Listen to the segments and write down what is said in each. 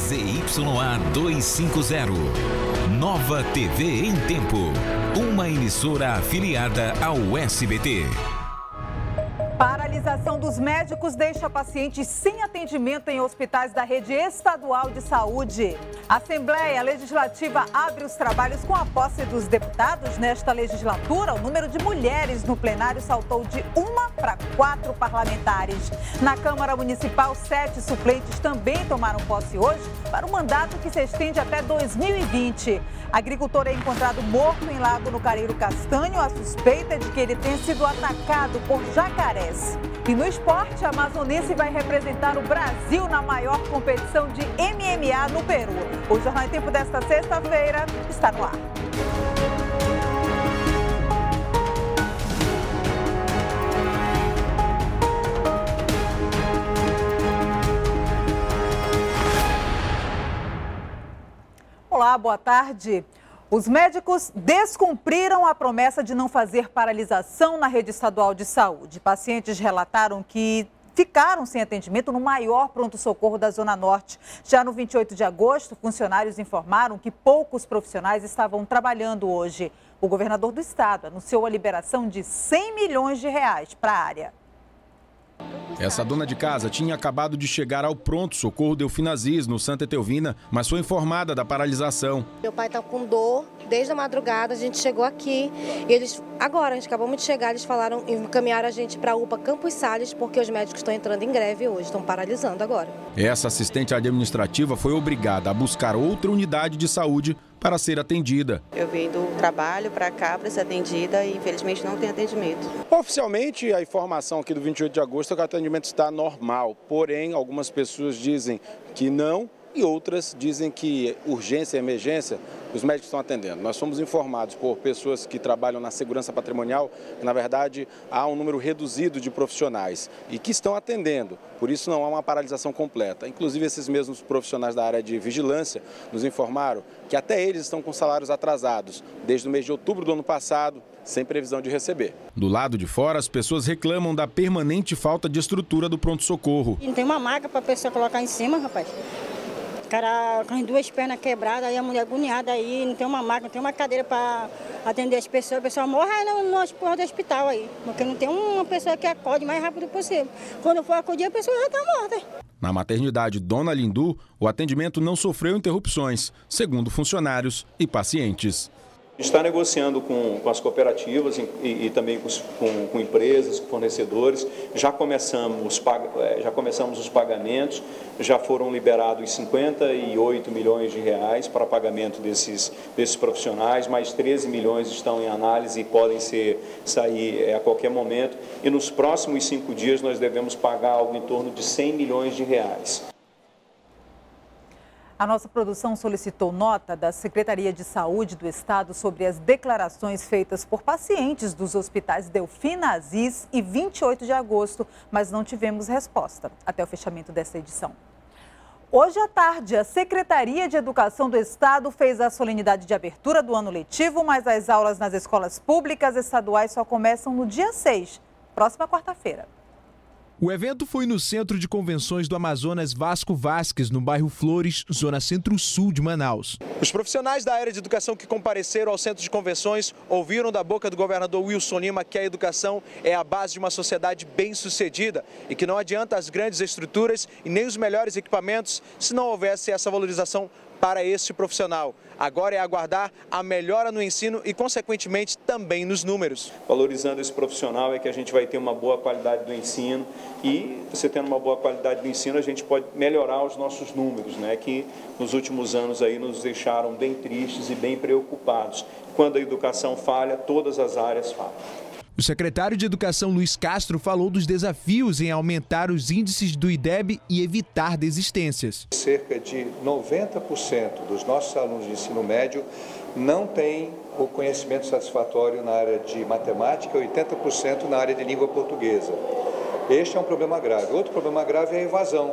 ZYA 250. Nova TV em Tempo. Uma emissora afiliada ao SBT. Paralisação dos médicos deixa pacientes sem atendimento em hospitais da rede estadual de saúde. A Assembleia Legislativa abre os trabalhos com a posse dos deputados. Nesta legislatura, o número de mulheres no plenário saltou de 1 para 4 parlamentares. Na Câmara Municipal, 7 suplentes também tomaram posse hoje para um mandato que se estende até 2020. Agricultor é encontrado morto em lago no Careiro Castanho. A suspeita é de que ele tenha sido atacado por jacarés. E no esporte, a amazonense vai representar o Brasil na maior competição de MMA no Peru. O Jornal em Tempo desta sexta-feira está no ar. Olá, boa tarde. Os médicos descumpriram a promessa de não fazer paralisação na rede estadual de saúde. Pacientes relataram que ficaram sem atendimento no maior pronto-socorro da Zona Norte. Já no 28 de agosto, funcionários informaram que poucos profissionais estavam trabalhando hoje. O governador do estado anunciou a liberação de R$100 milhões para a área. Essa dona de casa tinha acabado de chegar ao pronto-socorro Delfim Aziz, no Santa Etelvina, mas foi informada da paralisação. Meu pai está com dor desde a madrugada, a gente chegou aqui e agora a gente acabou de chegar, eles falaram, encaminharam a gente para a UPA Campos Sales, porque os médicos estão entrando em greve hoje, estão paralisando agora. Essa assistente administrativa foi obrigada a buscar outra unidade de saúde para ser atendida. Eu vim do trabalho para cá para ser atendida e infelizmente não tem atendimento. Oficialmente, a informação aqui do 28 de agosto é que o atendimento está normal, porém algumas pessoas dizem que não e outras dizem que urgência e emergência os médicos estão atendendo. Nós fomos informados por pessoas que trabalham na segurança patrimonial que, na verdade, há um número reduzido de profissionais e que estão atendendo, por isso não há uma paralisação completa. Inclusive, esses mesmos profissionais da área de vigilância nos informaram que até eles estão com salários atrasados desde o mês de outubro do ano passado, sem previsão de receber. Do lado de fora, as pessoas reclamam da permanente falta de estrutura do pronto-socorro. Não tem uma maca para a pessoa colocar em cima, rapaz. O cara com as 2 pernas quebradas, aí a mulher agoniada aí, não tem uma máquina, não tem uma cadeira para atender as pessoas. A pessoa morre aí no porra do hospital aí, porque não tem uma pessoa que acode o mais rápido possível. Quando for acudir, a pessoa já está morta. Na maternidade Dona Lindu, o atendimento não sofreu interrupções, segundo funcionários e pacientes. Está negociando com as cooperativas e também com empresas, com fornecedores. Já começamos os pagamentos, já foram liberados R$58 milhões para pagamento desses profissionais, mais 13 milhões estão em análise e podem sair a qualquer momento. E nos próximos 5 dias nós devemos pagar algo em torno de R$100 milhões. A nossa produção solicitou nota da Secretaria de Saúde do Estado sobre as declarações feitas por pacientes dos hospitais Delfim Aziz e 28 de agosto, mas não tivemos resposta até o fechamento desta edição. Hoje à tarde, a Secretaria de Educação do Estado fez a solenidade de abertura do ano letivo, mas as aulas nas escolas públicas estaduais só começam no dia 6, próxima quarta-feira. O evento foi no Centro de Convenções do Amazonas Vasco Vasques, no bairro Flores, zona centro-sul de Manaus. Os profissionais da área de educação que compareceram ao Centro de Convenções ouviram da boca do governador Wilson Lima que a educação é a base de uma sociedade bem-sucedida e que não adianta as grandes estruturas e nem os melhores equipamentos se não houvesse essa valorização para este profissional. Agora é aguardar a melhora no ensino e, consequentemente, também nos números. Valorizando esse profissional é que a gente vai ter uma boa qualidade do ensino e, você tendo uma boa qualidade do ensino, a gente pode melhorar os nossos números, né, que nos últimos anos aí nos deixaram bem tristes e bem preocupados. Quando a educação falha, todas as áreas falham. O secretário de Educação, Luiz Castro, falou dos desafios em aumentar os índices do IDEB e evitar desistências. Cerca de 90% dos nossos alunos de ensino médio não têm o conhecimento satisfatório na área de matemática, 80% na área de língua portuguesa. Este é um problema grave. Outro problema grave é a evasão.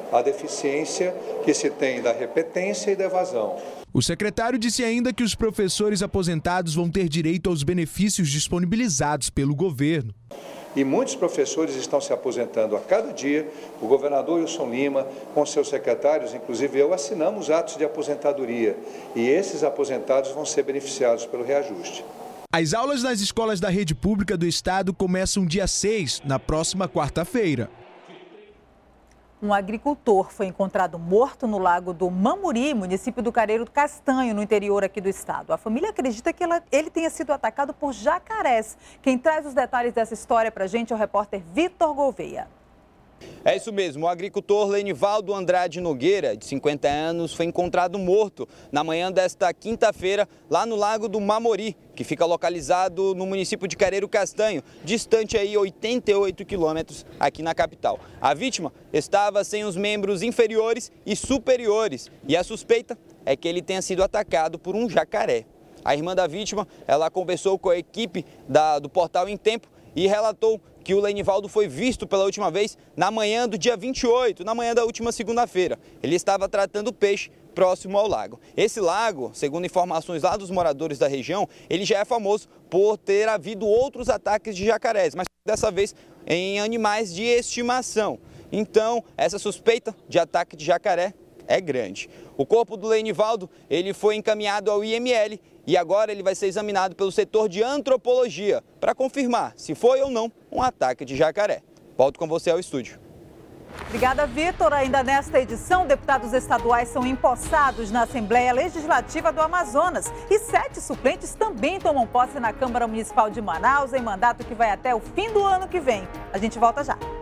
a deficiência que se tem da repetência e da evasão. O secretário disse ainda que os professores aposentados vão ter direito aos benefícios disponibilizados pelo governo. E muitos professores estão se aposentando a cada dia. O governador Wilson Lima, com seus secretários, inclusive eu, assinamos atos de aposentadoria. E esses aposentados vão ser beneficiados pelo reajuste. As aulas nas escolas da rede pública do estado começam dia 6, na próxima quarta-feira. Um agricultor foi encontrado morto no lago do Mamuri, município do Careiro do Castanho, no interior aqui do estado. A família acredita que ele tenha sido atacado por jacarés. Quem traz os detalhes dessa história para a gente é o repórter Vitor Gouveia. É isso mesmo, o agricultor Lenivaldo Andrade Nogueira, de 50 anos, foi encontrado morto na manhã desta quinta-feira lá no lago do Mamori, que fica localizado no município de Careiro Castanho, distante aí 88 quilômetros aqui na capital. A vítima estava sem os membros inferiores e superiores e a suspeita é que ele tenha sido atacado por um jacaré. A irmã da vítima, ela conversou com a equipe do Portal Em Tempo e relatou que o Lenivaldo foi visto pela última vez na manhã do dia 28, na manhã da última segunda-feira. Ele estava tratando peixe próximo ao lago. Esse lago, segundo informações lá dos moradores da região, ele já é famoso por ter havido outros ataques de jacarés, mas dessa vez em animais de estimação. Então, essa suspeita de ataque de jacaré é grande. O corpo do Lenivaldo, ele foi encaminhado ao IML e agora ele vai ser examinado pelo setor de antropologia para confirmar se foi ou não um ataque de jacaré. Volto com você ao estúdio. Obrigada, Vitor. Ainda nesta edição, deputados estaduais são empossados na Assembleia Legislativa do Amazonas e 7 suplentes também tomam posse na Câmara Municipal de Manaus em mandato que vai até o fim do ano que vem. A gente volta já.